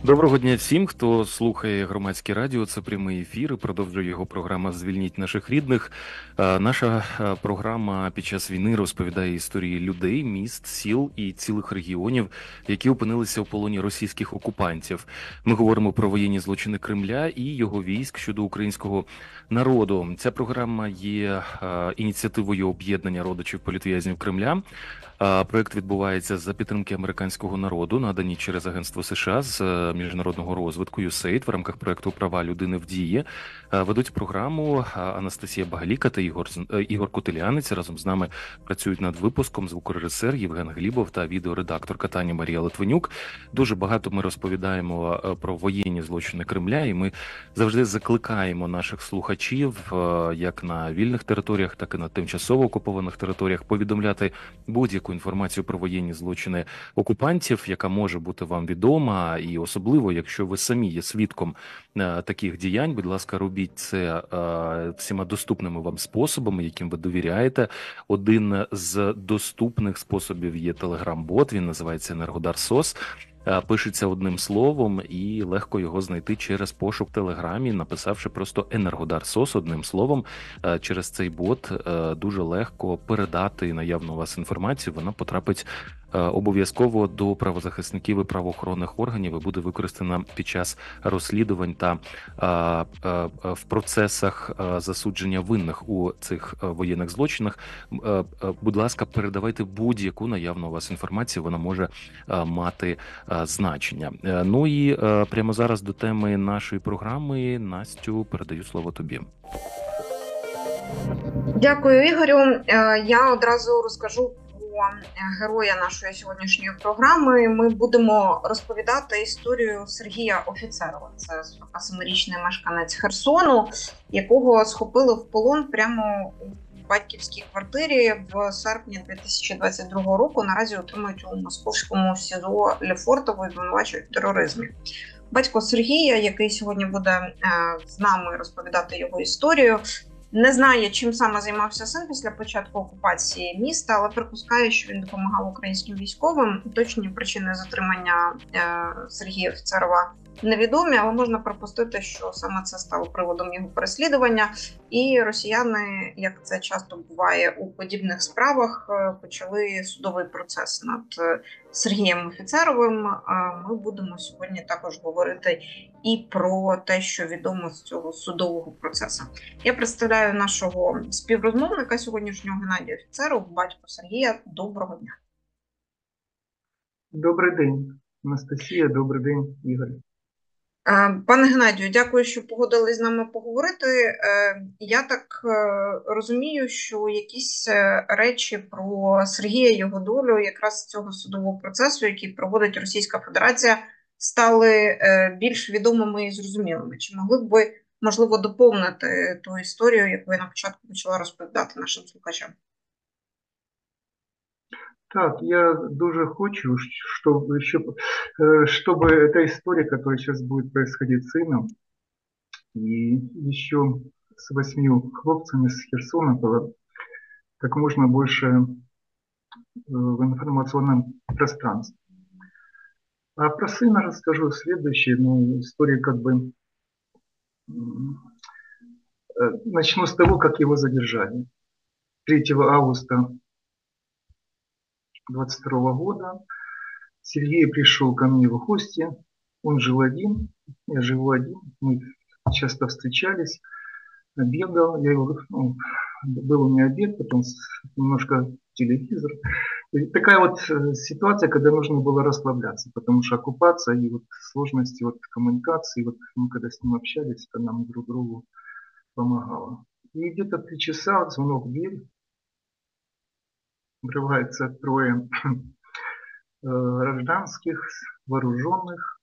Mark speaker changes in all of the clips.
Speaker 1: Доброго дня всім, хто слухає громадське радіо. Це прямий ефір. І продовжує його програма «Звільніть наших рідних». Наша програма під час війни розповідає історії людей, міст, сіл і цілих регіонів, які опинилися у полоні російських окупантів. Ми говоримо про воєнні злочини Кремля і його військ щодо українського народу. Ця програма є ініціативою об'єднання родичів політв'язнів Кремля. Проект відбувається за підтримки американського народу, надані через Агентство США з міжнародного розвитку USAID в рамках проекту «Права людини в дії». Ведуть програму Анастасія Багаліка та Ігор Котелянець. Разом з нами працюють над випуском звукорежисер Євген Глібов та відеоредакторка Таня Марія Литвинюк. Дуже багато ми розповідаємо про воєнні злочини Кремля, і ми завжди закликаємо наших слухачів, як на вільних територіях, так і на тимчасово окупованих територіях, повідомляти будь-яку інформацію про воєнні злочини окупантів, яка може бути вам відома, і особливо, якщо ви самі є свідком таких діянь, будь ласка, робіть це всіма доступними вам способами, яким ви довіряєте. Один з доступних способів є телеграм-бот, він називається «Енергодар СОС». Пишеться одним словом, і легко його знайти через пошук в Телеграмі, написавши просто «Енергодар СОС» одним словом. Через цей бот дуже легко передати наявну у вас інформацію, вона потрапить обов'язково до правозахисників і правоохоронних органів і буде використана під час розслідувань та в процесах засудження винних у цих воєнних злочинах. Будь ласка, передавайте будь-яку наявну у вас інформацію, вона може мати значення. Ну і прямо зараз до теми нашої програми. Настю, передаю слово тобі.
Speaker 2: Дякую, Ігорю. Я одразу розкажу про героя нашої сьогоднішньої програми. Ми будемо розповідати історію Сергія Офіцерова. Це 47-річний мешканець Херсону, якого схопили в полон прямо у батьківській квартирі в серпні 2022 року. Наразі отримують у московському СІЗО Лефортово і звинувачують в тероризмі. Батько Сергія, який сьогодні буде з нами розповідати його історію, не знає, чим саме займався син після початку окупації міста, але припускає, що він допомагав українським військовим. Точні причини затримання Сергія Офіцерова невідомі, але можна припустити, що саме це стало приводом його переслідування. І росіяни, як це часто буває у подібних справах, почали судовий процес над Сергієм Офіцеровим. Ми будемо сьогодні також говорити і про те, що відомо з цього судового процесу. Я представляю нашого співрозмовника сьогоднішнього Геннадія Офіцерова, батько Сергія. Доброго дня.
Speaker 3: Добрий день, Анастасія, добрий день, Ігор.
Speaker 2: Пане Геннадію, дякую, що погодились з нами поговорити. Я так розумію, що якісь речі про Сергія, його долю, якраз з цього судового процесу, який проводить Російська Федерація, стали більш відомими і зрозумілими. Чи могли б ви, можливо, доповнити ту історію, яку я на початку почала розповідати нашим слухачам?
Speaker 3: Так, я дуже хочу, чтобы эта история, которая сейчас будет происходить с сыном, и еще с 8 хлопцами с Херсона было как можно больше в информационном пространстве. А про сына расскажу следующее. История как бы... Начну с того, как его задержали. 3 августа 22 года Сергей пришел ко мне в гости. Он жил один, я живу один. Мы часто встречались, обедал. Был у меня обед, потом немножко телевизор. И такая вот ситуация, когда нужно было расслабляться, потому что оккупация и вот сложности вот коммуникации, вот мы когда с ним общались, это нам друг другу помогало. И где-то 3 часа звонок в дверь. Врывается 3 гражданских, вооруженных,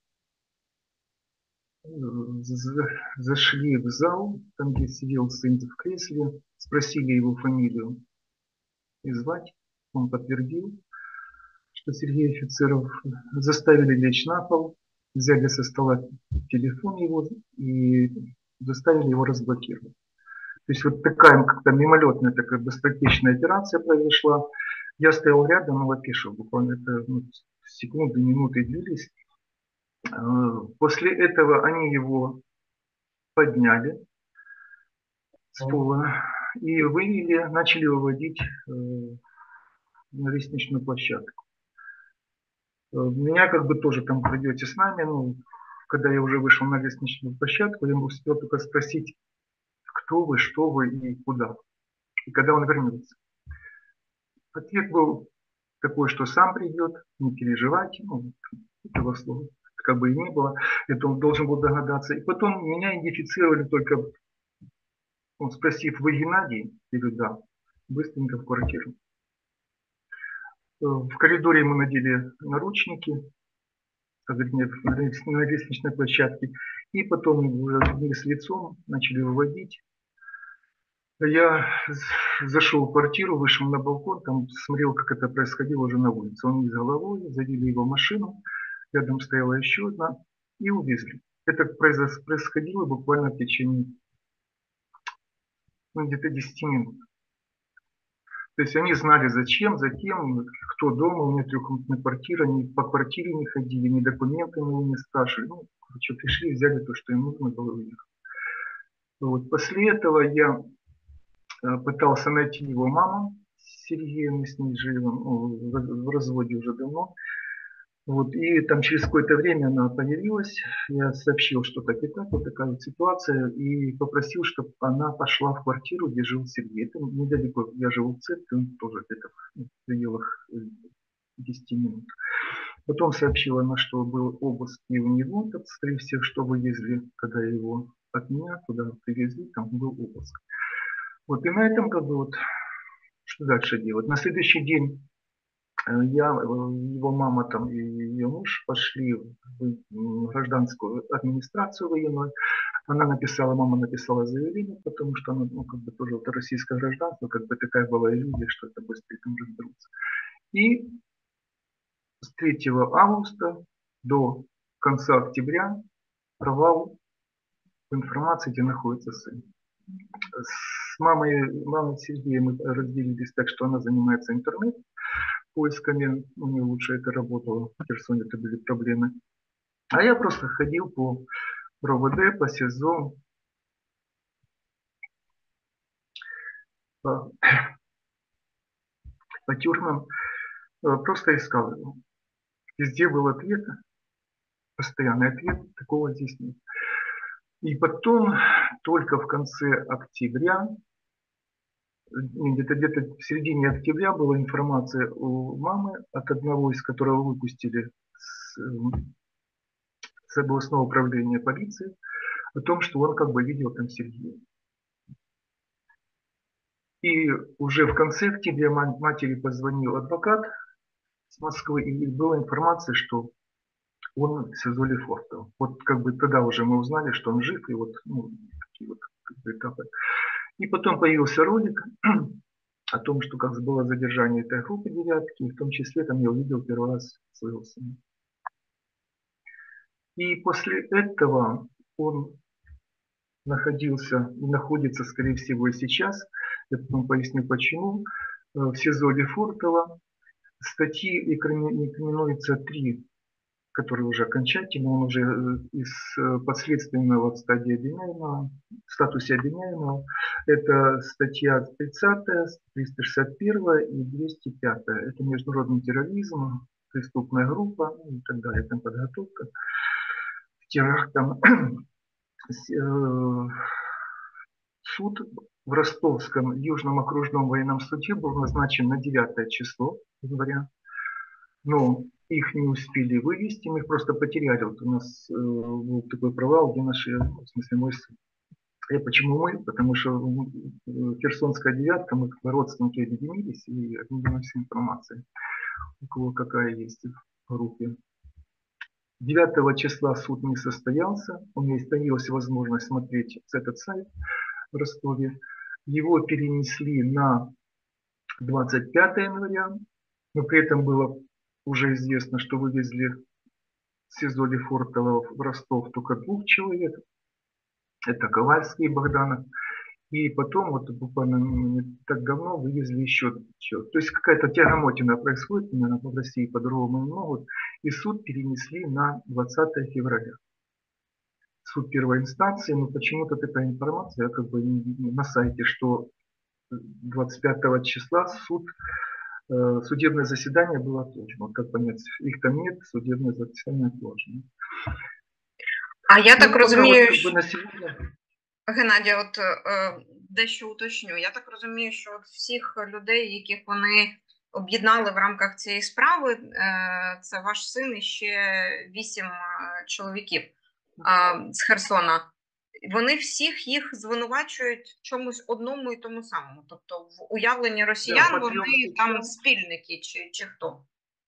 Speaker 3: зашли в зал, там где сидел сын в кресле, спросили его фамилию и звать. Он подтвердил, что Сергей Офицеров. Заставили лечь на пол, взяли со стола телефон его и заставили его разблокировать. То есть вот такая как-то мимолетная, такая быстротечная операция произошла. Я стоял рядом и опешил. Буквально это секунды, минуты длились. После этого они его подняли с пола и вывели, начали выводить на лестничную площадку. Меня как бы тоже там пройдете с нами, ну, когда я уже вышел на лестничную площадку, я успел только спросить, кто вы, что вы и куда, и когда он вернется. Ответ был такой, что сам придет, не переживайте, ну, этого слова как бы и не было, это он должен был догадаться. И потом меня идентифицировали только, ну, спросив, вы Геннадий? Я говорю, да, быстренько в квартиру. В коридоре ему надели наручники, вернее, на лестничной площадке, и потом уже вниз лицом начали выводить. Я зашел в квартиру, вышел на балкон, там смотрел, как это происходило уже на улице. Он вниз головой, завели его в машину, рядом стояла еще одна, и увезли. Это происходило буквально в течение, ну, где-то 10 минут. То есть они знали зачем, затем, кто дома, у меня трехкомнатная квартира, они по квартире не ходили, ни документы мы не спрашивали. Ну, короче, пришли, взяли то, что им нужно было, и уехали. Вот. После этого я пытался найти его маму, Сергея, мы с ней живем, ну, в разводе уже давно. Вот, и там через какое-то время она появилась, я сообщил, что так и так, вот такая вот ситуация, и попросил, чтобы она пошла в квартиру, где жил Сергей. Это недалеко, я живу в центре, он тоже где-то в пределах 10 минут. Потом сообщила она, что был обыск и у него, так, скорее всего, что вывезли, когда его от меня туда привезли, там был обыск. Вот, и на этом как бы вот, что дальше делать. На следующий день я, его мама там и ее муж пошли в гражданскую администрацию военную. Мама написала заявление, потому что она, ну, как бы тоже это российское гражданство, как бы такая была иллюзия, что это быстрее там разберутся. И с 3 августа до конца октября провал в информации, где находится сын. С мамой Сергея мы разделились так, что она занимается интернет-поисками, у нее лучше это работало, в Херсоне это были проблемы. А я просто ходил по РОВД, по СИЗО, по тюрьмам, просто искал его. Везде был ответ, постоянный ответ, такого здесь нет. И потом, только в конце октября, где-то в середине октября была информация у мамы от одного, из которого выпустили с областного управления полиции, о том, что он как бы видел там Сергея. И уже в конце октября матери позвонил адвокат с Москвы, и была информация, что он в СИЗО Лефортово. Вот как бы тогда уже мы узнали, что он жив, и вот, ну, такие вот как бы этапы. И потом появился ролик о том, что как было задержание этой группы девятки, и в том числе там я увидел первый раз своего сына. И после этого он находился и находится, скорее всего, и сейчас, я потом поясню почему, в СИЗО Лефортово. Статьи инкриминируется 3, которые уже окончательно, он уже из подследственного в стадии обвиняемого, в статусе обвиняемого. Это статья 30, 361 и 205. Это международный терроризм, преступная группа, ну, и так далее, там подготовка к терактам. Суд в Ростовском Южном окружном военном суде был назначен на 9 число января, но их не успели вывести, мы их просто потеряли. Вот у нас был такой провал, где наши, в смысле мой сын. Почему мы? Потому что Херсонская девятка, мы как родственники объединились и объединилась вся информация, у кого какая есть в группе. 9 числа суд не состоялся, у меня появилась возможность смотреть этот сайт в Ростове. Его перенесли на 25 января, но при этом было уже известно, что вывезли в СИЗО Лефортово в Ростов только 2 человек. Это Ковальский и Богданов. И потом, вот буквально не так давно, вывезли еще. То есть какая-то тягомотина происходит, наверное, в России по-другому не могут. И суд перенесли на 20 февраля. суд первой инстанции, но почему-то такая информация как бы на сайте, что 25 числа судебное заседание было отложено. Вот как понять, их там нет, судебное заседание отложено.
Speaker 2: А я так
Speaker 3: пока
Speaker 2: розумію,
Speaker 3: вот, как бы на сегодня...
Speaker 2: Геннадій, от дещо уточню. Я так розумію, що от всіх людей, яких вони об'єднали в рамках цієї справи, це ваш син і ще 8 чоловіків з Херсона. Вони всіх їх звинувачують в чомусь одному і тому самому. Тобто в уявленні росіян вони там спільники чи хто?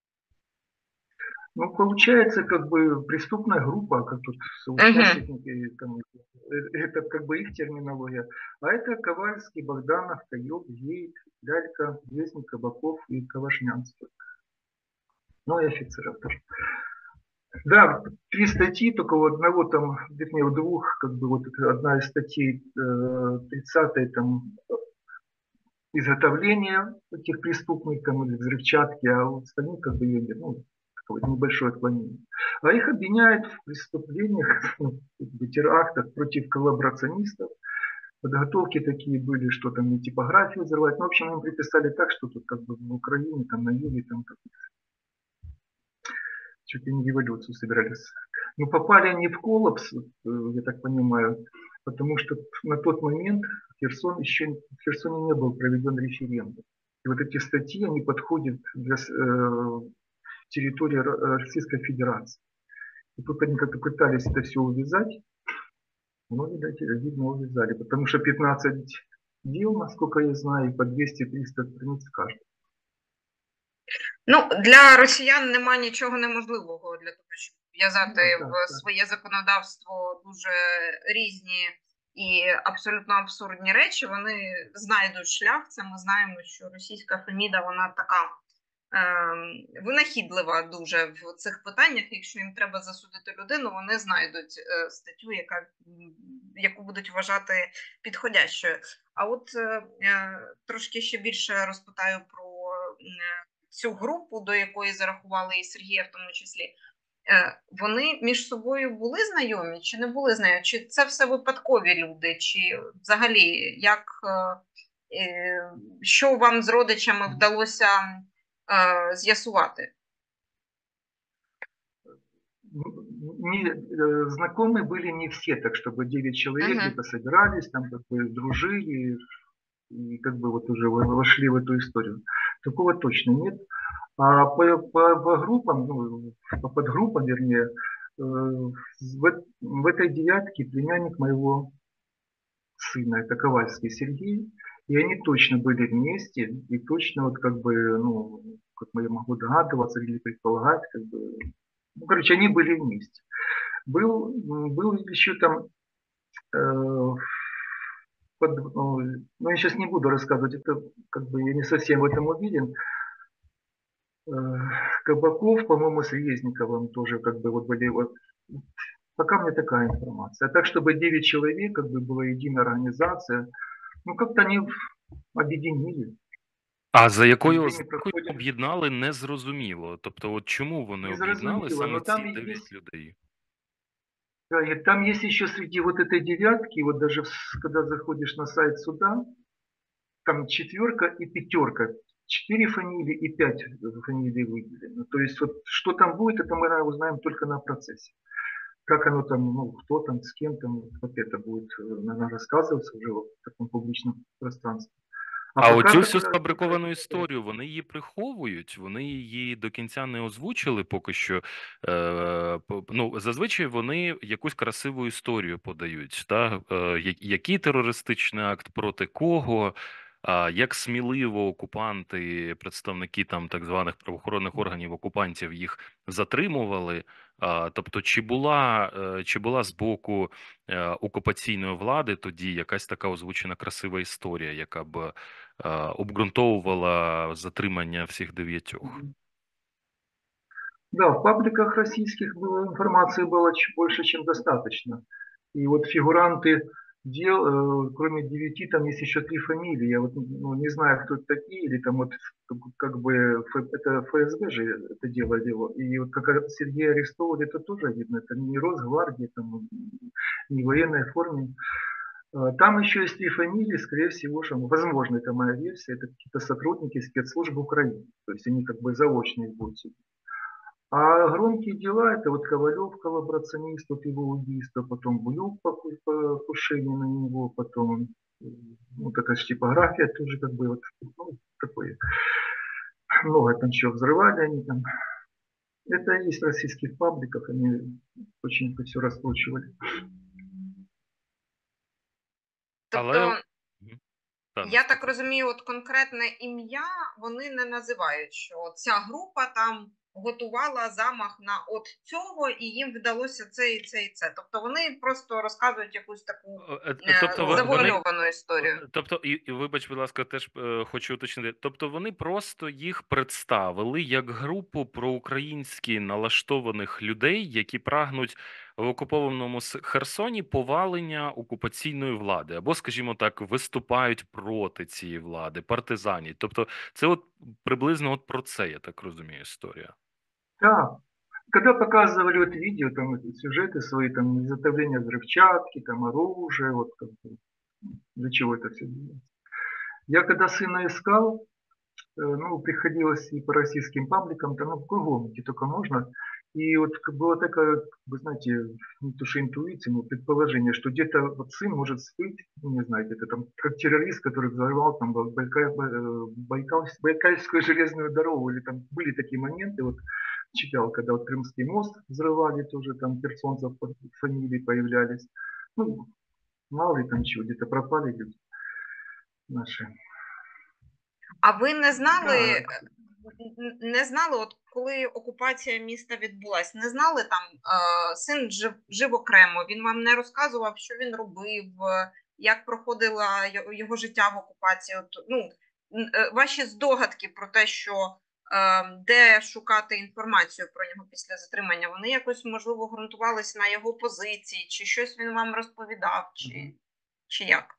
Speaker 3: Ну, получается, как бы преступная группа, как тут соучастники, там, это как бы их терминология. А это Ковальский, Богданов, Каёк, Гейт, Лялька, Вестник, Кабаков и Кавашнянский. Ну и офицеров тоже. Да, 3 статьи, только у одного там, вернее, у 2, как бы вот одна из статей 30-й там изготовление этих преступных там, или взрывчатки, а у остальных как бы ее нет. Ну, небольшое отклонение. А их обвиняют в преступлениях, терактах против коллаборационистов. Подготовки такие были, что там и типографию взрывать. Ну, в общем, им приписали так, что тут как бы в Украине, там на юге, там чуть ли не революцию собирались. Но попали они в коллапс, я так понимаю, потому что на тот момент в Херсоне не был проведен референдум. И вот эти статьи, они подходят для территории Российской Федерации. И тут они как-то пытались это все увязать, но, видно, увязали. Потому что 15 дел, насколько я знаю, по 200-300 страниц каждый.
Speaker 2: Ну, для росіян нема нічого неможливого для того, щоб в'язати в своє законодавство дуже різні і абсолютно абсурдні речі. Вони знайдуть шлях. Це ми знаємо, що російська Феміда, вона така винахідлива дуже в цих питаннях. Якщо їм треба засудити людину, вони знайдуть статтю, яку будуть вважати підходящою. А от трошки ще більше розпитаю про цю групу, до якої зарахували і Сергія в тому числі. Вони між собою були знайомі чи не були знайомі? Чи це все випадкові люди? Чи взагалі, що вам з родичами вдалося з'ясувати?
Speaker 3: Знакомы были не все, так чтобы 9 человек где-то собирались, там как бы дружили и как бы вот уже вошли в эту историю. Такого точно нет. А по группам, ну, по подгруппам, вернее, в этой девятке племянник моего сына, это Ковальский Сергей, и они точно были вместе, и точно вот как бы, ну, как я могу догадываться или предполагать, как бы, ну, короче, они были вместе. Был еще там, ну, я сейчас не буду рассказывать, это как бы я не совсем в этом уверен. Кабаков, по-моему, с Резниковым тоже как бы вот были вот. Пока мне такая информация. А так, чтобы 9 человек, как бы была единая организация, ну как-то они объединили.
Speaker 1: А за якою об'єднали, не зрозуміло. Тобто, от чому вони об'єднали саме ці 9 людей?
Speaker 3: Да, и там есть еще среди вот этой девятки, вот даже когда заходишь на сайт суда, там 4 и 5. 4 фамилии и 5 фамилий выделено. То есть вот что там будет, это мы узнаем только на процессе. Как оно там, ну, кто там, с кем там, вот это будет, наверное, рассказываться уже в таком публичном пространстве.
Speaker 1: А оцю всю сфабриковану історію, вони її приховують, вони її до кінця не озвучили поки що. Ну, зазвичай вони якусь красиву історію подають. Який терористичний акт проти кого, як сміливо окупанти, представники там так званих правоохоронних органів окупантів їх затримували. Тобто, чи була з боку окупаційної влади тоді якась така озвучена красива історія, яка б обґрунтовувала затримання всіх 9?
Speaker 3: Да, в пабликах российских информации было больше, чем достаточно. И вот фигуранты дел, кроме 9, там есть еще 3 фамилии. Я вот не знаю, кто это такие, или там вот как бы это ФСБ же это дело дело. И вот как Сергея арестовали, это тоже видно. Это не Росгвардия, там, не в военной форме. Там еще есть 3 фамилии, скорее всего, что, возможно, это моя версия, это какие-то сотрудники спецслужб Украины. То есть они как бы заочно их будут судить. А громкие дела, это вот Ковалев, коллаборационист, вот его убийство, потом Буюк, покушение на него, потом вот эта же типография тоже как бы вот ну, такое. Много там чего взрывали они там. Это есть в российских пабликах, они очень это все раскручивали.
Speaker 1: Але
Speaker 2: Тобто,
Speaker 1: Мгм. Та,
Speaker 2: я так
Speaker 1: наступне.
Speaker 2: розумію, от конкретне ім'я вони не називають, що ця група там готувала замах на от цього, і їм вдалося це і це і це. Тобто вони просто розказують якусь таку
Speaker 1: Тобто вони
Speaker 2: завуальовану історію.
Speaker 1: Тобто, і вибач, будь ласка, теж хочу уточнити. Тобто, вони просто їх представили як групу проукраїнськи налаштованих людей, які прагнуть в окупованому Херсоні повалення окупаційної влади, або, скажімо так, виступають проти цієї влади, партизанів. Тобто, це от приблизно от про це, я так розумію, історія.
Speaker 3: Да, когда показывали вот видео, там эти сюжеты свои, там изготовление взрывчатки, там оружие, вот как бы, для чего это все делается. Я когда сына искал, ну, приходилось и по российским пабликам, там, ну, кругом, где только можно. И вот была такая, вы знаете, не то что интуиция, но предположение, что где-то вот сын может всплыть, ну, не знаю, где-то там, как террорист, который взорвал там Байкальскую железную дорогу, или там были такие моменты, вот читал, когда вот Крымский мост взрывали, тоже там херсонцев под фамилии появлялись. Ну, мало ли там чего, где-то пропали люди наши.
Speaker 2: А ви не
Speaker 3: Да,
Speaker 2: знали, не знали, от коли окупація міста відбулась, не знали там син жив окремо, він вам не розказував, що він робив, як проходило його життя в окупації. От, ну, ваші здогадки про те, що де шукати інформацію про нього після затримання, вони якось, можливо, ґрунтувалися на його позиції, чи щось він вам розповідав, чи як?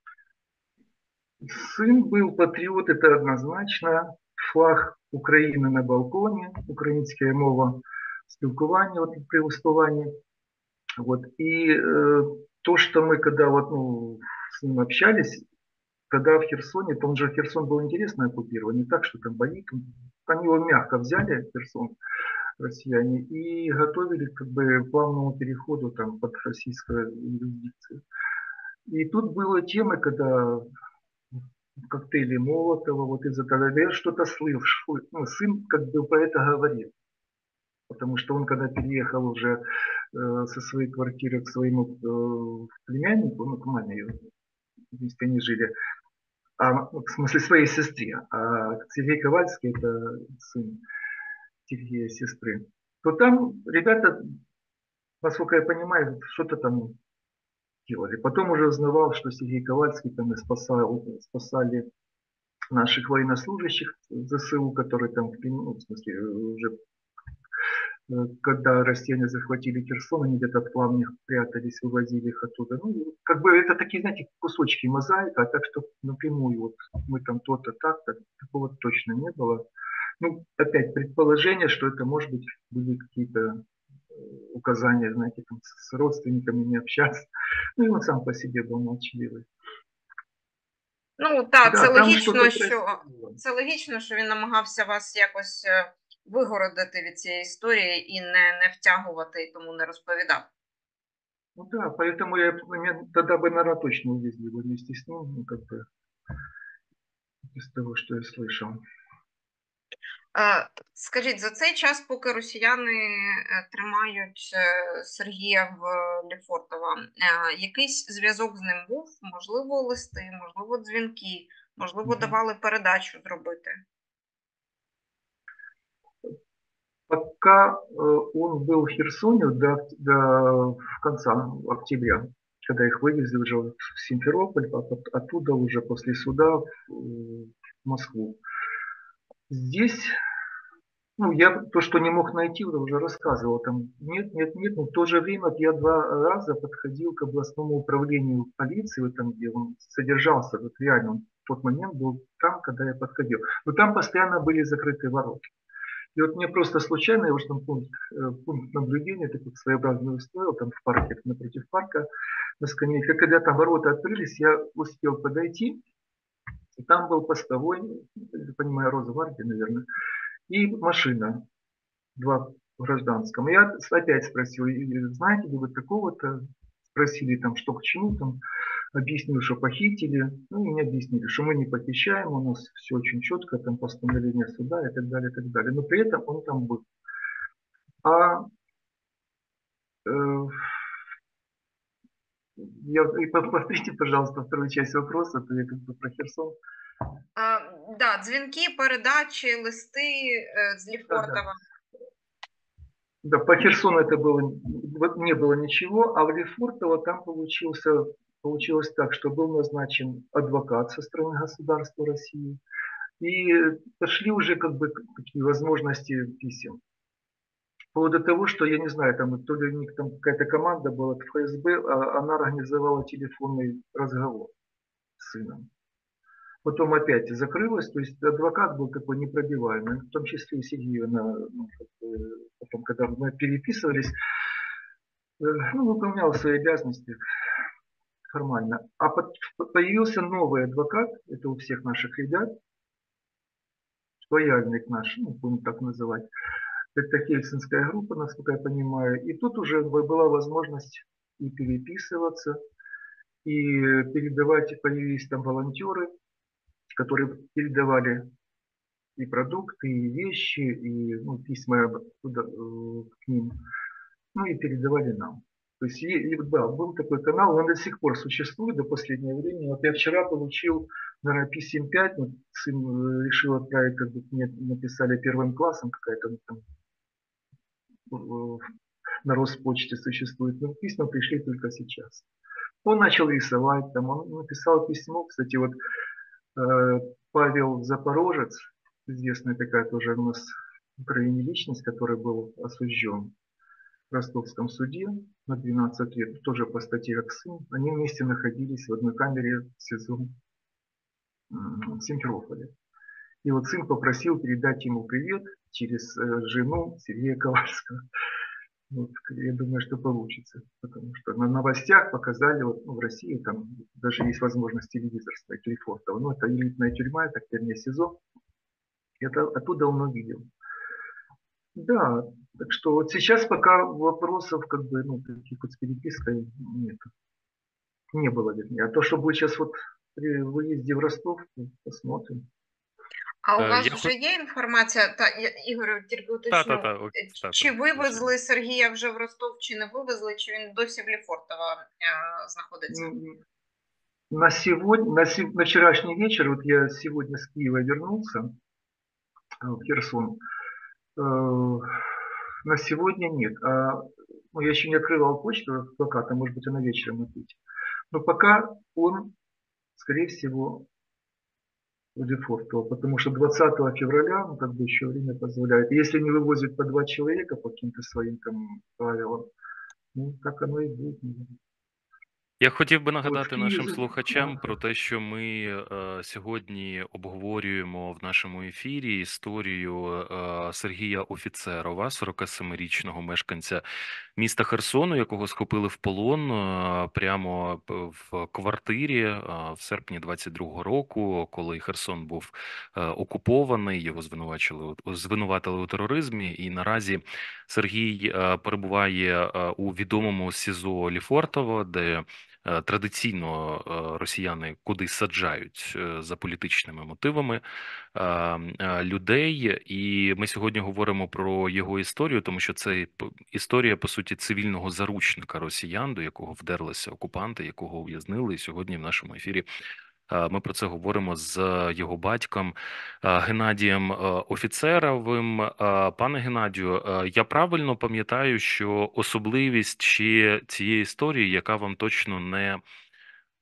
Speaker 3: сын был патріот, это однозначно. Флаг України на балконі, українська мова спілкування вот, при выступании. Вот. И то, что мы когда вот, ну, с ним общались, когда в Херсоне, то он же Херсон был интересно оккупирован, не так, что там бои, они его мягко взяли, Херсон, россияне, и готовили как бы плавному переходу там под российскую юрисдикцию. И тут была тема, когда коктейли Молотова, вот из-за того, я что-то слышал, ну, сын как бы про это говорил. Потому что он, когда переехал уже со своей квартиры к своему племяннику, ну, к маме, вместе они жили, в смысле своей сестре, а Сергей Ковальский, это сын Сергея сестры, то там ребята, насколько я понимаю, что-то там делали. Потом уже узнавал, что Сергей Ковальский там и спасали наших военнослужащих ЗСУ, которые там, ну, в смысле, уже когда россияне захватили Херсон, они где-то в плавнях прятались, вывозили их оттуда. Ну, как бы это такие, знаете, кусочки мозаика, а так что напрямую вот мы там то-то, так-то, такого точно не было. Ну, опять предположение, что это, может быть, были какие-то указания, знаете, там, с родственниками не общаться. Ну, и он сам по себе был молчаливый.
Speaker 2: Ну, так,
Speaker 3: Да, там что-то происходило.
Speaker 2: це логічно, що він намагався вас якось вигородити від цієї історії і не втягувати, і тому не розповідав.
Speaker 3: Ну да, поэтому я тогда бы, наверное, точно увезли его вместе с ним, ну, как бы, из того, что я слышал.
Speaker 2: Скажіть, за цей час, поки росіяни тримають Сергія в Лефортово, якийсь зв'язок з ним був? Можливо, листи, можливо, дзвінки, можливо, давали передачу зробити?
Speaker 3: Пока он был в Херсоне до конца октября, когда их вывезли уже в Симферополь, оттуда уже после суда в Москву. Здесь Ну, я то, что не мог найти, уже рассказывал. Там нет, нет, нет. Но в то же время вот я 2 раза подходил к областному управлению полиции, вот там, где он содержался, вот реально он в тот момент был там, когда я подходил. Но там постоянно были закрыты ворота. И вот мне просто случайно, я уж там пункт наблюдения, такой своеобразный устроил, там в парке, напротив парка, на скамейке. Когда там ворота открылись, я успел подойти, и там был постовой, я понимаю, Росгвардии, наверное, и машина, 2 в гражданском. Я опять спросил, знаете ли вы такого-то? Спросили там, что к чему там. Объяснил, что похитили. Ну, и мне объяснили, что мы не похищаем, у нас все очень четко, там постановление суда и так далее, и так далее. Но при этом он там был. А э, и повторите, пожалуйста, вторую часть вопроса, то я как бы про Херсон.
Speaker 2: Да, дзвінки, передачі, листи з
Speaker 3: Да, да.
Speaker 2: Лефортова.
Speaker 3: Да, по Херсону это было, вот не было ничего, а в Лефортово там получилось так, что был назначен адвокат со стороны государства России, и пошли уже как бы такие возможности писем. Вплоть до того, что, я не знаю, там то ли у них там какая-то команда была, ФСБ, она организовала телефонный разговор с сыном. Потом опять закрылось, то есть адвокат был такой непробиваемый, в том числе и Сергею, ну, потом, когда мы переписывались, ну, выполнял свои обязанности формально. А появился новый адвокат, это у всех наших ребят, лояльных наш, ну, будем так называть. Это Хельсинская группа, насколько я понимаю. И тут уже была возможность и переписываться, и передавать, появились там волонтеры, которые передавали и продукты, и вещи, и ну, письма туда, к ним, ну и передавали нам. То есть, да, был такой канал, он до сих пор существует, до последнего времени. Вот я вчера получил, наверное, писем 5, вот сын решил отправить, как бы мне написали первым классом, какая-то там на Роспочте существует, но письма пришли только сейчас. Он начал рисовать, там, он написал письмо, кстати, вот Павел Запорожец, известная такая тоже у нас в Украине личность, который был осужден в Ростовском суде на 12 лет, тоже по статье как сын. Они вместе находились в одной камере в СИЗО в Симферополе. И вот сын попросил передать ему привет через жену Сергея Ковальского. Вот, я думаю, что получится, потому что на новостях показали, вот, ну, в России там даже есть возможность телевизор смотреть Лефортово. Ну, это элитная тюрьма, это вернее СИЗО. Это оттуда он увидел. Да, так что вот сейчас пока вопросов, как бы, ну, таких вот с перепиской нет. Не было, вернее. А то, что будет сейчас вот при выезде в Ростов, ну, посмотрим.
Speaker 2: А у вас
Speaker 1: Я
Speaker 2: вже є інформація, Ігорю, тільки уточню,
Speaker 1: та,
Speaker 2: чи вивезли Сергія вже в Ростов, чи не вивезли, чи він досі в Лефортово знаходиться?
Speaker 3: На сегодня, на вчерашний вечер, вот я сегодня с Киева вернулся в Херсон, на сегодня нет. Ну, я еще не открывал почту адвоката, может быть, она вечером ответит. Но пока он, скорее всего, в Лефортово, потому что 20 февраля, ну, как бы еще время позволяет. Если не вывозят по 2 человека по каким-то своим там правилам, ну, так оно и будет.
Speaker 1: Я хотів би
Speaker 3: От в
Speaker 1: нагадати нашим
Speaker 3: Києві,
Speaker 1: слухачам про те, що ми сьогодні обговорюємо в нашому ефірі історію Сергія Офіцерова, 47-річного мешканця міста Херсону, якого схопили в полон прямо в квартирі в серпні 22-го року, коли Херсон був окупований, його звинуватили у тероризмі, і наразі Сергій перебуває у відомому СІЗО Лефортово, де традиційно росіяни кудись саджають за політичними мотивами людей, і ми сьогодні говоримо про його історію, тому що це історія, по суті, цивільного заручника росіян, до якого вдерлися окупанти, якого ув'язнили. І сьогодні в нашому ефірі ми про це говоримо з його батьком Геннадієм Офіцеровим. Пане Геннадію, я правильно пам'ятаю, що особливість ще цієї історії, яка вам точно не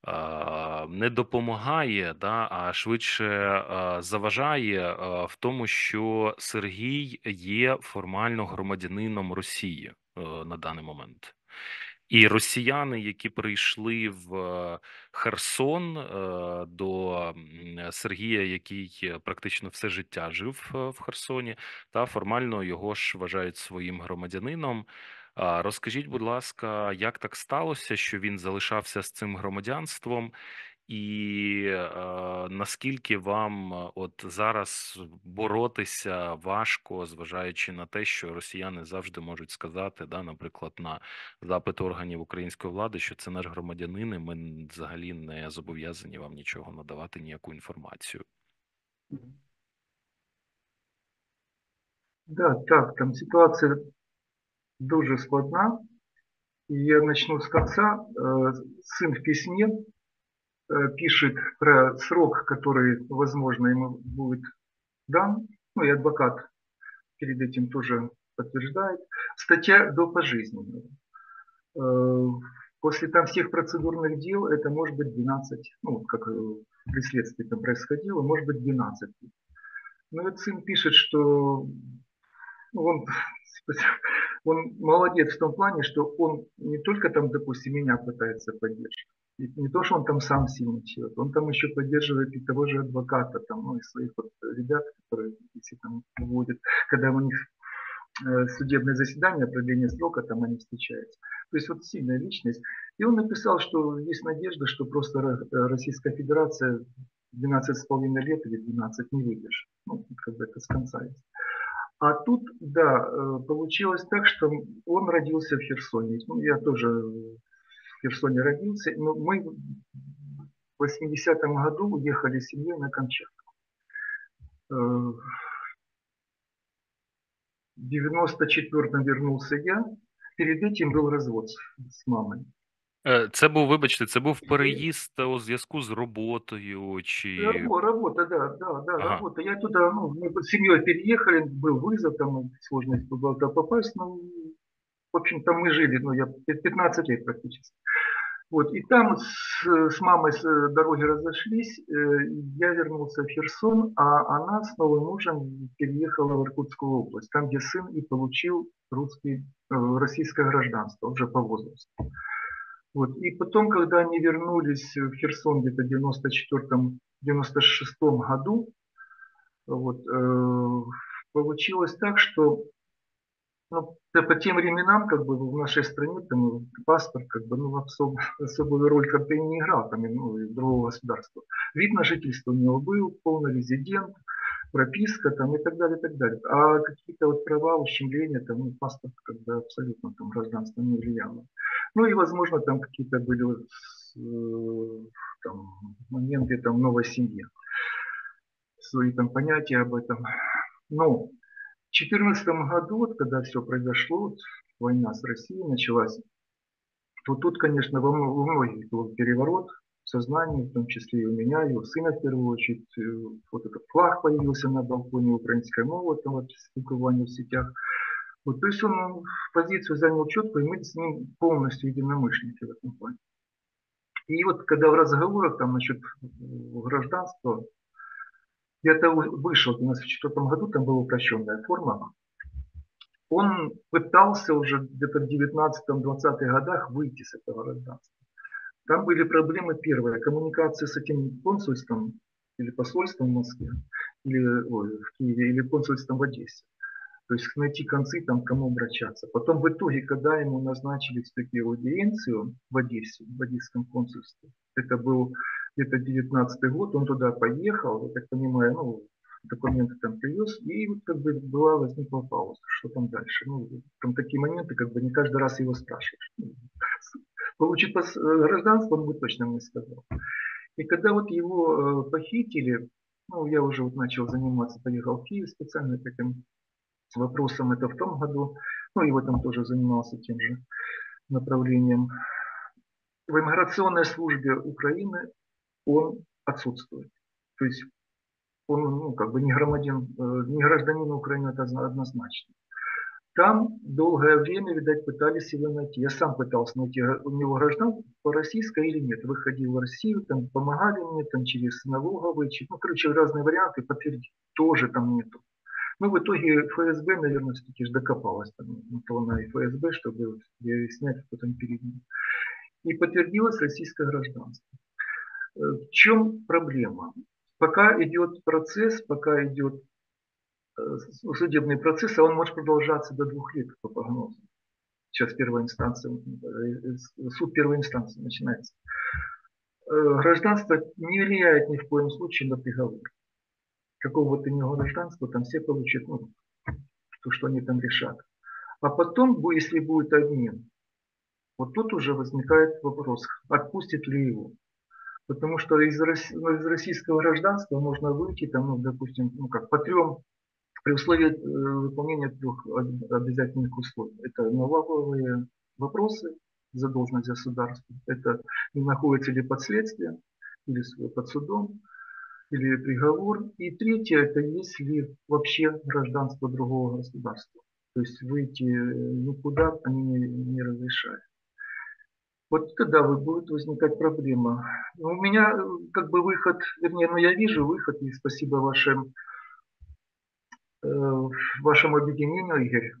Speaker 1: не допомагає, да, а швидше заважає в тому, що Сергій є формально громадянином Росії на даний момент. І росіяни, які прийшли в Херсон до Сергія, який практично все життя жив в Херсоні, та формально його ж вважають своїм громадянином. Розкажіть, будь ласка, як так сталося, що він залишався з цим громадянством, і наскільки вам от зараз боротися важко, зважаючи на те, що росіяни завжди можуть сказати, да, наприклад, на запит органів української влади, що це наш громадянин, і ми взагалі не зобов'язані вам нічого надавати, ніяку інформацію.
Speaker 3: Да, так, там ситуация дуже складна. И я начну с конца. Сын в письме пишет про срок, который, возможно, ему будет дан. Ну и адвокат перед этим тоже подтверждает. Статья до пожизненного. После там всех процедурных дел это может быть 12, ну, как при следствии там происходило, может быть 12. Но вот сын пишет, что он, он молодец в том плане, что он не только там, допустим, меня пытается поддерживать. И не то, что он там сам сильный человек, он там еще поддерживает и того же адвоката, там, ну, и своих вот ребят, которые, если там выводят, когда у них судебное заседание, продление срока, там они встречаются. То есть вот сильная личность. И он написал, что есть надежда, что просто Российская Федерация 12,5 лет или 12 не выдержит. Ну, как бы это с конца есть. А тут, да, получилось так, что он родился в Херсоне. Ну, я тоже в Херсоне родился. Но мы в 80-м году уехали с семьей на Камчатку. В 94-м вернулся я. Перед этим был развод с мамой.
Speaker 1: Це був, вибачте, це був переїзд у зв'язку з роботою чи...
Speaker 3: Работа, да,
Speaker 1: Ага.
Speaker 3: работа. Я туда, ну, мы с семьей переехали, был вызов, там сложность была туда попасть, ну, в общем, там мы жили, ну, я 15 лет практически. Вот, и там с мамой с дороги разошлись, я вернулся в Херсон, а она с новым мужем переехала в Иркутскую область, там, где сын и получил российское гражданство уже по возрасту. Вот. И потом, когда они вернулись в Херсон где-то в 94-96 году, вот, получилось так, что ну, по тем временам, как бы в нашей стране там, паспорт как бы, ну, особую роль как-то и не играл там, ну, из другого государства. Вид на жительство у него был, полный резидент, прописка там, и так далее, и так далее. А какие-то вот права, ущемления, там, ну, паспорт как бы абсолютно там гражданство не влияло. Ну и, возможно, там какие-то были там, моменты там, новой семьи, свои там понятия об этом. Но в 2014 году, вот, когда все произошло, вот, война с Россией началась, то тут, конечно, у многих был переворот в сознании, в том числе и у меня, и у сына в первую очередь. Вот этот флаг появился на балконе украинской мовы, там вот спілкування в сетях. Вот, то есть он позицию занял четкую, и мы с ним полностью единомышленники в этом плане. И вот когда в разговорах там насчет гражданства, я-то вышел, у нас в 2004 году там была упрощенная форма, он пытался уже где-то в 19-20 годах выйти с этого гражданства. Там были проблемы первые, коммуникация с этим консульством или посольством в Москве, или в Киеве, или консульством в Одессе. То есть найти концы, там, к кому обращаться. Потом в итоге, когда ему назначили такие аудиенцию в Одессе, в Одесском консульстве, это был где-то 19-й год, он туда поехал, я так понимаю, ну, документы там привез, и вот как бы возникла пауза, что там дальше. Ну, там такие моменты, как бы не каждый раз его спрашиваешь. Получить гражданство, он бы точно мне сказал. И когда вот его похитили, ну, я уже вот начал заниматься, поехал в Киев специально таким вопросом, это в том году, ну, и в этом тоже занимался тем же направлением. В иммиграционной службе Украины он отсутствует. То есть он, ну, как бы не гражданин Украины, это однозначно. Там долгое время, видать, пытались его найти. Я сам пытался найти у него гражданство российское или нет. Выходил в Россию, там помогали мне, там через налоговые, ну, короче, разные варианты, подтвердить, тоже там нету. Ну, в итоге ФСБ, наверное, все-таки же докопалась там, на ФСБ, чтобы снять потом перед ним. И подтвердилось российское гражданство. В чем проблема? Пока идет процесс, пока идет судебный процесс, а он может продолжаться до 2 лет по прогнозу. Сейчас первая инстанция, суд первой инстанции начинается. Гражданство не влияет ни в коем случае на приговор. Какого бы то ни было гражданства, там все получат, ну, то, что они там решат. А потом, если будет обмен, вот тут уже возникает вопрос, отпустит ли его. Потому что из российского гражданства можно выйти, там, ну, допустим, ну, как, по 3, при условии выполнения 3 обязательных условий. Это налоговые вопросы, задолженность государства. Это не находится ли под следствием, или под судом, или приговор. И третье, это если вообще гражданство другого государства. То есть выйти никуда они не разрешают. Вот тогда будет возникать проблема. Но у меня как бы выход, вернее, ну я вижу выход, и спасибо вашему объединению, Игорь.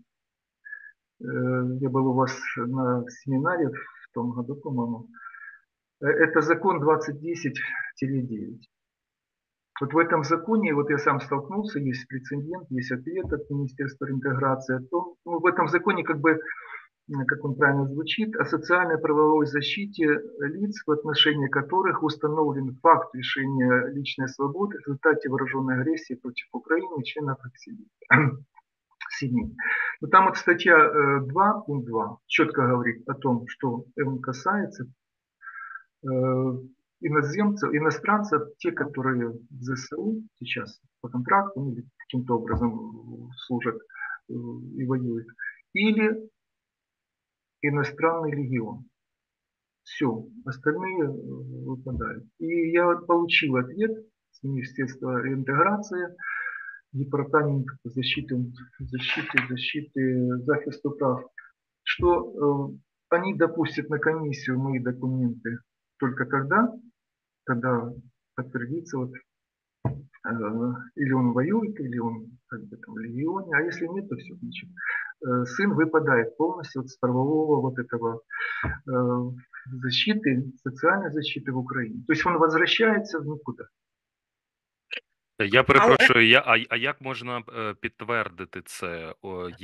Speaker 3: Я был у вас на семинаре в том году, по-моему. Это закон 2010-9. Вот в этом законе, вот я сам столкнулся, есть прецедент, есть ответ от Министерства интеграции о том, ну, в этом законе как бы, как он правильно звучит, о социальной правовой защите лиц, в отношении которых установлен факт лишения личной свободы в результате вооруженной агрессии против Украины и членов семей. Но там вот статья 2, пункт 2, четко говорит о том, что он касается иноземцев, иностранцев, те, которые в ЗСУ сейчас по контракту ну, или каким-то образом служат и воюют, или иностранный легион. Все, остальные выпадают. И я получил ответ с Министерства интеграции, Департамент захисту прав, что они допустят на комиссию мои документы только тогда, когда подтвердится, вот, или он воюет, или он как бы, там, в легионе, а если нет, то все, значит, сын выпадает полностью с правового вот этого защиты, социальной защиты в Украине. То есть он возвращается в никуда.
Speaker 1: Я перепрошую, а як можна підтвердити це?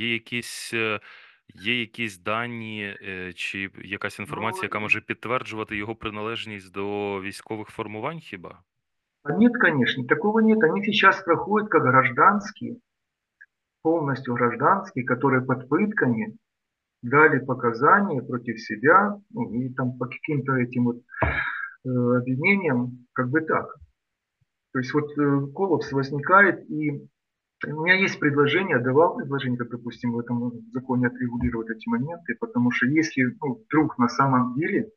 Speaker 1: Є якісь дані чи якась інформація, яка може підтверджувати його приналежність до військових формувань хіба?
Speaker 3: Нет, конечно, такого нет. Они сейчас проходят как гражданские, полностью гражданские, которые под пытками дали показания против себя, ну, и там по каким-то этим вот обвинениям, как бы так. То есть вот коллапс возникает, и у меня есть предложение, давал предложение, как, допустим, в этом законе отрегулировать эти моменты, потому что если вдруг на самом деле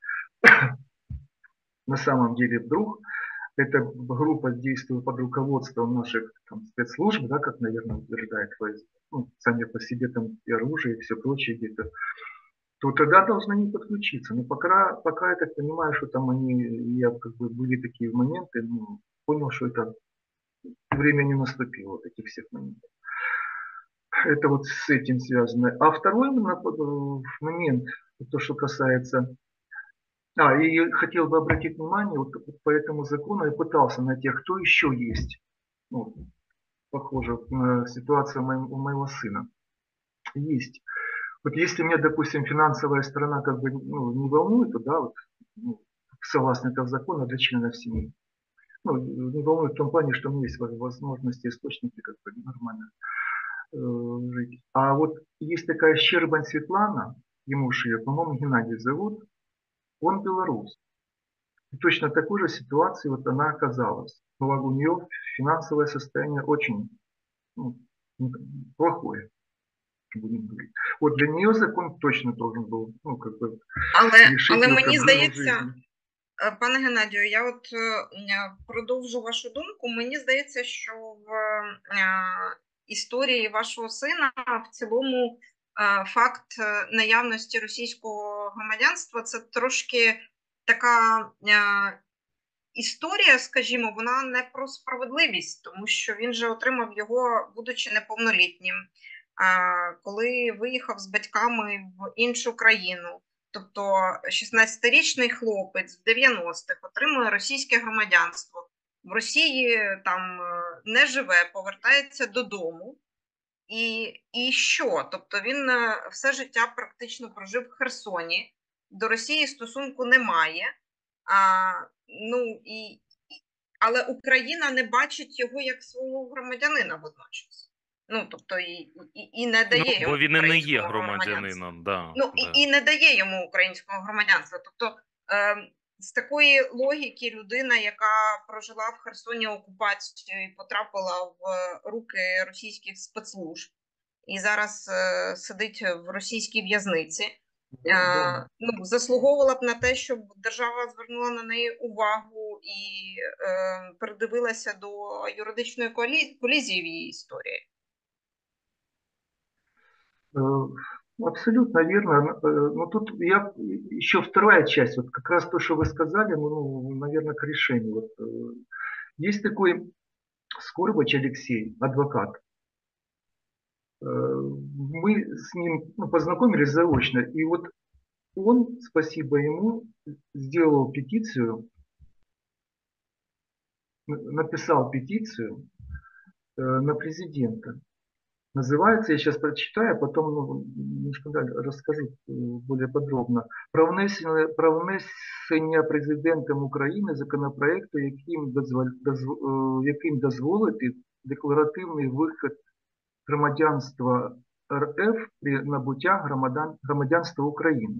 Speaker 3: вдруг эта группа действует под руководством наших там, спецслужб, да, как, наверное, утверждает ФСБ, ну, сами по себе там и оружие, и все прочее где-то, то тогда должны они подключиться. Но пока я так понимаю, что там я как бы были такие моменты, понял, что это время не наступило, вот этих всех моментов. Это вот с этим связано. А второй момент, то, что касается... и хотел бы обратить внимание, вот по этому закону я пытался найти, кто еще есть, ну, похоже на ситуацию у моего сына. Есть. Вот если меня, допустим, финансовая сторона как бы не волнует, то да, вот, согласно этого закона для членов семьи. Не волнует в том плане, что у меня есть возможности, источники как бы нормально жить. А вот есть такая Щербань Светлана, ему же ее, по-моему, Геннадий зовут, он белорус. И точно такой же ситуации вот она оказалась. Но у нее финансовое состояние очень плохое. Будем говорить. Вот для нее закон точно должен был, как бы,
Speaker 2: але мені здається, пане Геннадію, я от продовжу вашу думку. Мені здається, що в історії вашого сина в цілому факт наявності російського громадянства – це трошки така історія, скажімо, вона не про справедливість, тому що він же отримав його, будучи неповнолітнім, коли виїхав з батьками в іншу країну. Тобто 16-річний хлопець в 90-х отримує російське громадянство, в Росії там не живе, повертається додому. І що? Тобто він все життя практично прожив в Херсоні, до Росії стосунку немає, але Україна не бачить його як свого громадянина водночас. Тобто і не дає йому
Speaker 1: бо він і не є
Speaker 2: українського громадянства.
Speaker 1: громадянином.
Speaker 2: І не дає йому українського громадянства. Тобто з такої логіки людина, яка прожила в Херсоні окупацію і потрапила в руки російських спецслужб, і зараз сидить в російській в'язниці, заслуговувала б на те, щоб держава звернула на неї увагу і придивилася до юридичної колізії в її історії.
Speaker 3: Абсолютно верно. Но тут я еще вторая часть, вот как раз то, что вы сказали, наверное, к решению. Вот, есть такой Скорбач Алексей, адвокат. Мы с ним познакомились заочно, и вот он, спасибо ему, сделал петицию, написал петицию на президента. Называется, я сейчас прочитаю, а потом немножко расскажу более подробно. Про внесення президентом України законопроекту, яким дозволити декларативний вихід громадянства РФ при набуття громадянства Украины.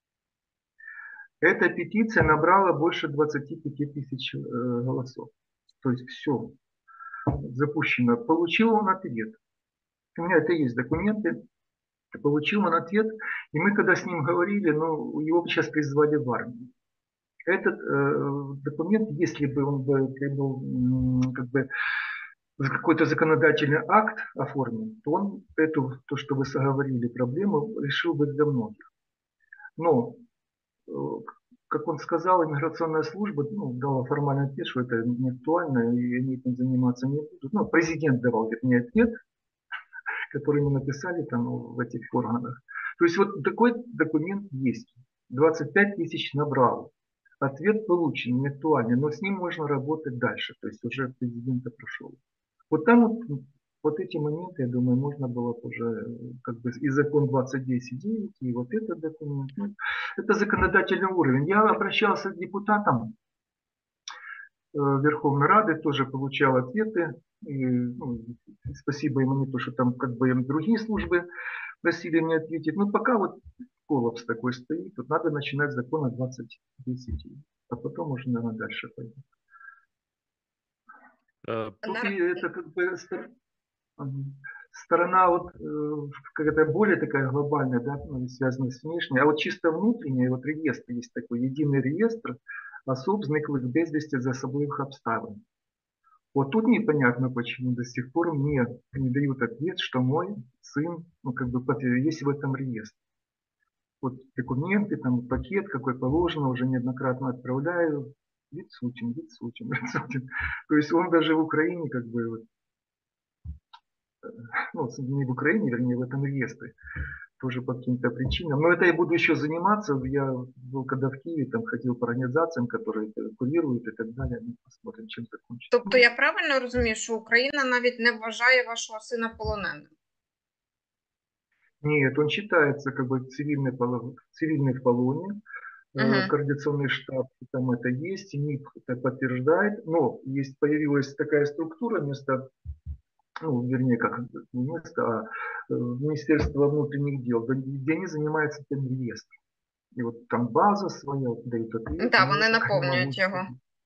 Speaker 3: Эта петиция набрала больше 25 тысяч голосов. То есть все запущено. Получил он ответ. У меня это есть документы. Получил он ответ. И мы когда с ним говорили, его сейчас призвали в армию. Этот документ, если бы он был какой-то законодательный акт оформлен, то он то, что вы соговорили, проблему решил бы для многих. Но, как он сказал, иммиграционная служба дала формальный ответ, что это не актуально, и они этим заниматься не будут. Президент давал мне ответ, который мы написали там в этих органах. То есть вот такой документ есть. 25 тысяч набрал. Ответ получен, не актуальный, но с ним можно работать дальше. То есть уже президента прошел. Вот там вот эти моменты, я думаю, можно было уже и закон 2010-9, и вот этот документ. Это законодательный уровень. Я обращался к депутатам Верховной Рады, тоже получал ответы. И, спасибо им не то, что там другие службы просили мне ответить. Пока вот коллапс такой стоит, тут надо начинать с закона 2010, а потом уже, наверное, дальше пойдет. Это сторона какая-то более такая глобальная, да, связанная с внешней, а вот чисто внутренняя, вот реестр есть такой, единый реестр особ, зниклых безвісти за особливих обставин. Вот тут непонятно, почему до сих пор мне не дают ответ, что мой сын, есть в этом реестре. Вот документы, там пакет, какой положено, уже неоднократно отправляю. Відсутен. То есть он даже в Украине не в Украине, вернее, в этом реестре, тоже по каким-то причинам. Но это я буду еще заниматься. Я был когда в Киеве, там ходил по организациям, которые это курируют и так далее. Посмотрим, чем закончится.
Speaker 2: Тобто я правильно розумію, що Україна навіть не вважає вашого сина полоненим?
Speaker 3: Нет, он считается цивильный в полоне. Координационный штаб там это есть, МИД это подтверждает, но появилась такая структура Министерства внутренних дел, где они занимаются этим реестром. И вот там база своя, дают ответ.
Speaker 2: Да, вони наповнюють його.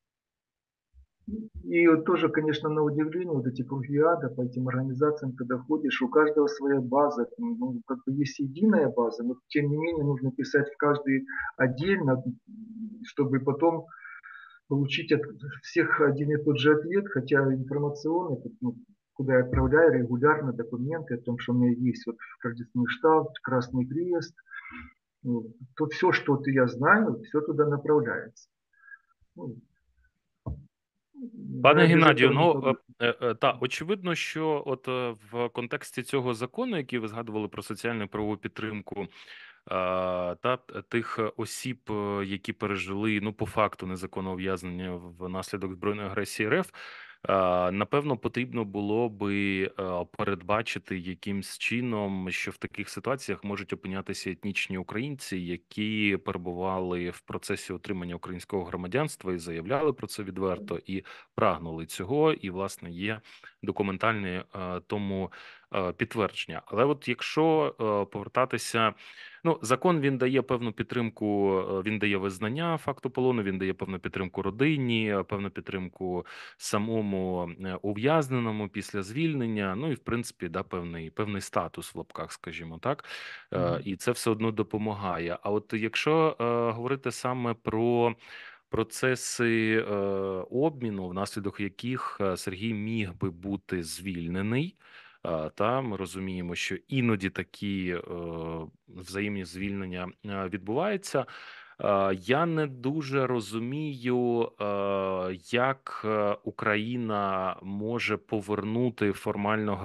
Speaker 3: И вот тоже, конечно, на удивление, вот эти круги ада по этим организациям, когда ходишь, у каждого своя база, есть единая база, но тем не менее нужно писать в каждый отдельно, чтобы потом получить от всех один и тот же ответ, хотя информационно куда я отправляю регулярно документы о том, что у меня есть вот Координационный штаб, Красный Крест. Ну, то все, что я знаю, все туда направляется. Ну,
Speaker 1: Пане
Speaker 3: я без
Speaker 1: Геннадію,
Speaker 3: этого никуда.
Speaker 1: очевидно, що от в контексті цього закону, який ви згадували про соціальну правову підтримку та тих осіб, які пережили ну по факту незаконне ув'язнення внаслідок збройної агресії РФ. Напевно, потрібно було би передбачити якимсь чином, що в таких ситуаціях можуть опинятися етнічні українці, які перебували в процесі отримання українського громадянства і заявляли про це відверто, і прагнули цього, і власне є документальне тому підтвердження. Але от якщо повертатися. Ну, закон він дає певну підтримку, він дає визнання факту полону, він дає певну підтримку родині, певну підтримку самому ув'язненому після звільнення. Ну і в принципі, да, певний статус в лапках, скажімо так, і це все одно допомагає. А от якщо говорити саме про процеси обміну, внаслідок яких Сергій міг би бути звільнений. Та ми розуміємо, що іноді такі взаємні звільнення відбуваються. Я не дуже розумію, як Україна може повернути формально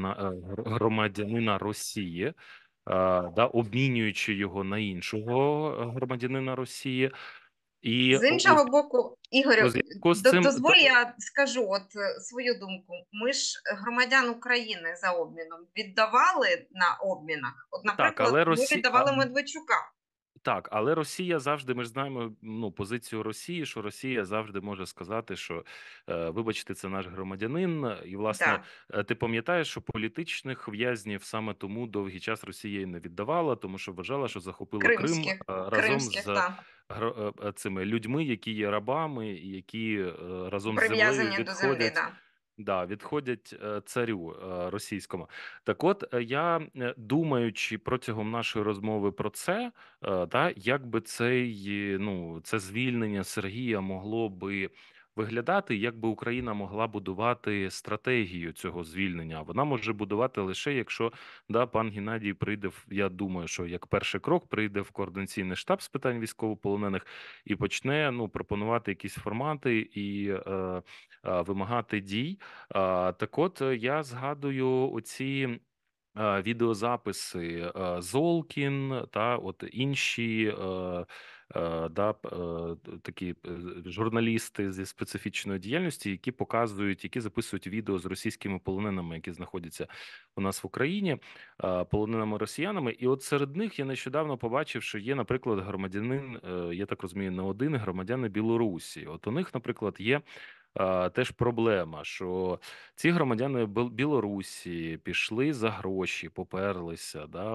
Speaker 1: громадянина Росії, да, обмінюючи його на іншого громадянина Росії. І
Speaker 2: З іншого боку, Ігорю,
Speaker 1: у зв'язку з цим
Speaker 2: дозволь я скажу свою думку. Ми ж громадян України за обміном віддавали на обмінах. От,
Speaker 1: так,
Speaker 2: наприклад,
Speaker 1: але
Speaker 2: ми віддавали Медведчука.
Speaker 1: Так, але Росія завжди, ми ж знаємо ну, позицію Росії, що Росія завжди може сказати, що вибачте, це наш громадянин. І, власне,
Speaker 2: Да.
Speaker 1: ти пам'ятаєш, що політичних в'язнів саме тому довгий час Росія і не віддавала, тому що вважала, що захопила Крим разом
Speaker 2: Кримських,
Speaker 1: з
Speaker 2: так.
Speaker 1: цими людьми, які є рабами, і які разом з землею
Speaker 2: Прив'язані до землі,
Speaker 1: відходять.
Speaker 2: да.
Speaker 1: Да, відходять царю російському. Так от, я, думаючи протягом нашої розмови про це, та, як би це звільнення Сергія могло би виглядати, як би Україна могла будувати стратегію цього звільнення. Вона може будувати лише, якщо да, пан Геннадій прийде, я думаю, що як перший крок прийде в координаційний штаб з питань військовополонених і почне пропонувати якісь формати і вимагати дій. Так от я згадую оці відеозаписи Золкін та от інші такі журналісти зі специфічної діяльності, які показують, які записують відео з російськими полоненими, які знаходяться у нас в Україні, полоненими росіянами. І от серед них я нещодавно побачив, що є, наприклад, громадянин, я так розумію, не один громадяни Білорусі. От у них, наприклад, є теж проблема, що ці громадяни Білорусі пішли за гроші, поперлися да,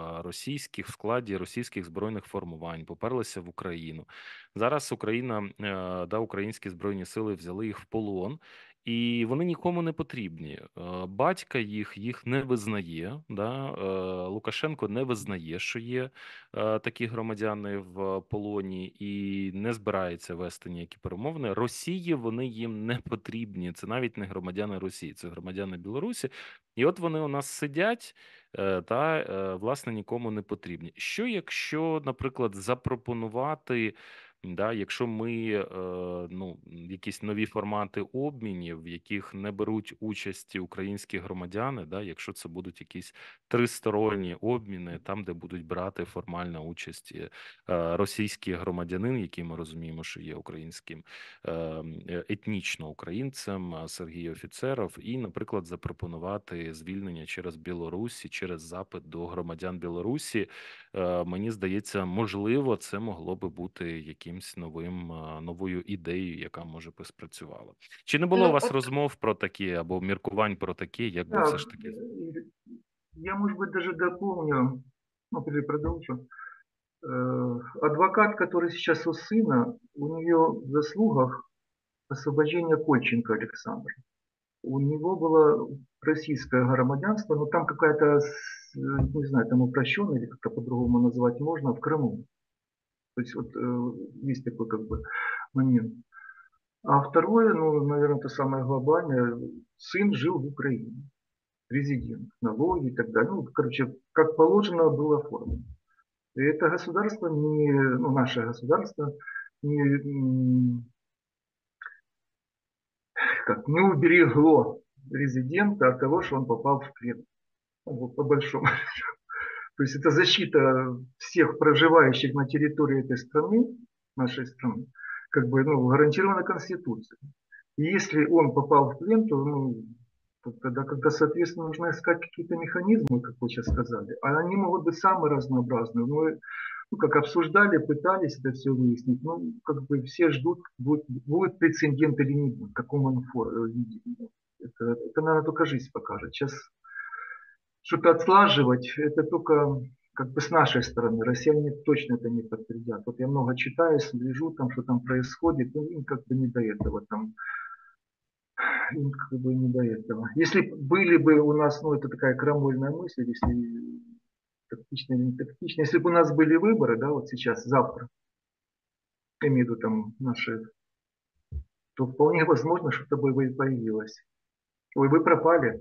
Speaker 1: в складі російських збройних формувань, поперлися в Україну. Зараз українські збройні сили взяли їх в полон. І вони нікому не потрібні. Батька їх не визнає. Да? Лукашенко не визнає, що є такі громадяни в полоні, і не збирається вести ніякі перемовини. Росії вони їм не потрібні. Це навіть не громадяни Росії, це громадяни Білорусі. І от вони у нас сидять та власне нікому не потрібні. Що якщо, наприклад, запропонувати? Да, якщо ми якісь нові формати обмінів, в яких не беруть участі українські громадяни, да, якщо це будуть якісь тристоронні обміни, там де будуть брати формальну участь російський громадянин, який ми розуміємо, що є українським етнічно українцем Сергій Офіцеров, і, наприклад, запропонувати звільнення через Білорусі, через запит до громадян Білорусі. Мені здається, можливо, це могло би бути якимсь новою ідеєю, яка може би спрацювала. Чи не було у вас розмов про такі або міркувань про такі, як би все ж таки?
Speaker 3: Я, может быть, даже дополню, продолжу. Адвокат, который сейчас у сына, у нее в заслугах освобождение Кольченко Александра. У него было российское громадянство, но там какая-то, не знаю, там упрощенная или как-то по-другому назвать можно, в Крыму. То есть вот есть такой как бы момент. А второе, ну, наверное, это самое глобальное, сын жил в Украине, резидент, налоги и так далее. Ну, короче, как положено было оформлено. И это государство, не, ну, наше государство, не, не уберегло резидента от того, что он попал в плен. Вот, по большому. То есть это защита всех проживающих на территории этой страны, нашей страны, как бы, ну, гарантирована Конституцией. И если он попал в плен, то, ну, тогда, когда, соответственно, нужно искать какие-то механизмы, как вы сейчас сказали. А они могут быть самые разнообразные. Ну, как обсуждали, пытались это все выяснить. Ну, как бы все ждут, будет прецедент или не будет, в каком он виде. Это, наверное, только жизнь покажет. Сейчас что-то отслаживать, это только как бы с нашей стороны. Россияне точно это не подтвердят. Вот я много читаю, слежу, там, что там происходит, ну, им как бы не до этого. Там, им как бы не до этого. Если были бы у нас, ну, это такая крамольная мысль, если тактично или не тактично, если бы у нас были выборы, да, вот сейчас, завтра, я имею в виду там наши, то вполне возможно, что-то бы и появилось. Ой, вы пропали.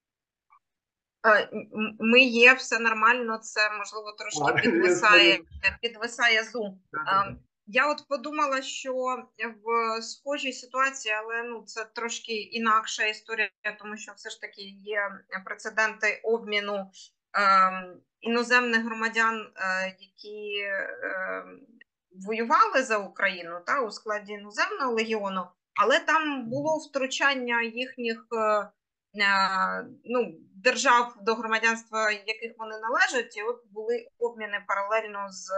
Speaker 2: Ми є, все нормально, це, можливо, трошки підвисає Zoom. Я от подумала, що в схожій ситуації, але ну, це трошки інакша історія, тому що все ж таки є прецеденти обміну іноземних громадян, які воювали за Україну та, у складі іноземного легіону, але там було втручання їхніх ну, держав, до громадянства яких вони належать, і от були обміни паралельно з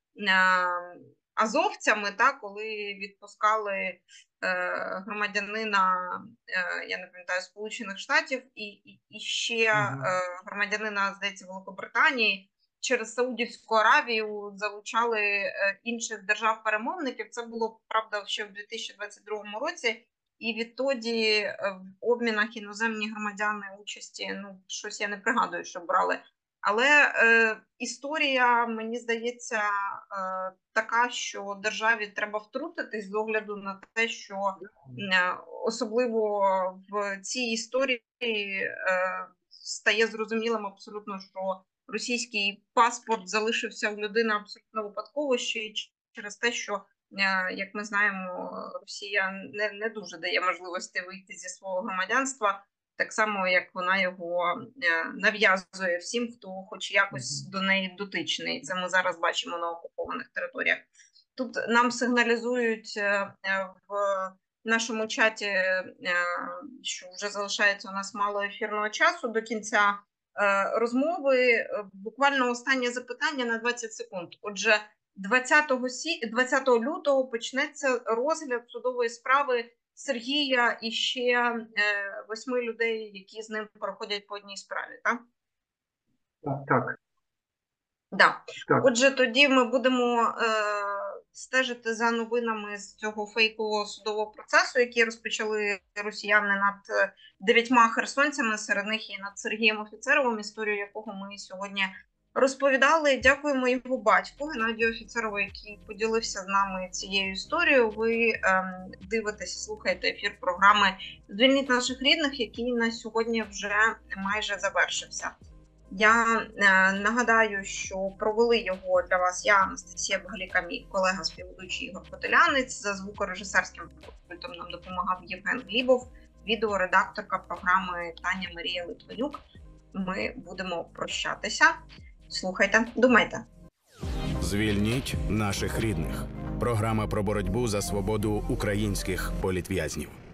Speaker 2: азовцями, та, коли відпускали громадянина, я не пам'ятаю, Сполучених Штатів і ще громадянина, здається, Великобританії, через Саудівську Аравію залучали інших держав-перемовників. Це було, правда, ще в 2022 році. І відтоді в обмінах іноземні громадяни участі, ну, щось я не пригадую, що брали. Але історія, мені здається, така, що державі треба втрутитись з огляду на те, що особливо в цій історії стає зрозумілим абсолютно, що російський паспорт залишився у людини абсолютно випадково, ще й через те, що, як ми знаємо, Росія не дуже дає можливості вийти зі свого громадянства, так само, як вона його нав'язує всім, хто хоч якось до неї дотичний. Це ми зараз бачимо на окупованих територіях. Тут нам сигналізують в нашому чаті, що вже залишається у нас мало ефірного часу до кінця розмови. Буквально останнє запитання на 20 секунд. Отже, 20 лютого почнеться розгляд судової справи Сергія і ще 8 людей, які з ним проходять по одній справі, так?
Speaker 3: Так.
Speaker 2: Да. Отже, тоді ми будемо стежити за новинами з цього фейкового судового процесу, який розпочали росіяни над 9 херсонцями, серед них і над Сергієм Офіцеровим, історію якого ми сьогодні розповідали. Дякуємо його батьку, Геннадію Офіцерову, який поділився з нами цією історією. Ви дивитесь, слухаєте ефір програми «Звільніть наших рідних», який на сьогодні вже майже завершився. Я нагадаю, що провели його для вас я, Анастасія Багаліка, мій колега співведучий Ігор Котелянець. За звукорежисерським пультом нам допомагав Євген Глібов, відеоредакторка програми Таня Марія Литвинюк. Ми будемо прощатися. Слухайте, думайте.
Speaker 4: Звільніть наших рідних. Програма про боротьбу за свободу українських політв'язнів.